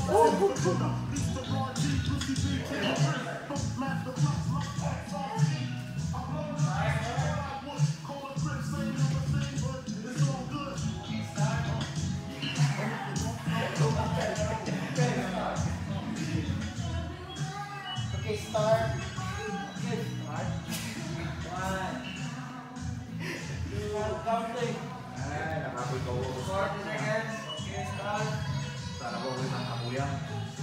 Okay, start. Okay, start. 1, 2, counting. Ay, nakapoy ko. 40 seconds. Okay, start. Sana po ko yung nakakuya.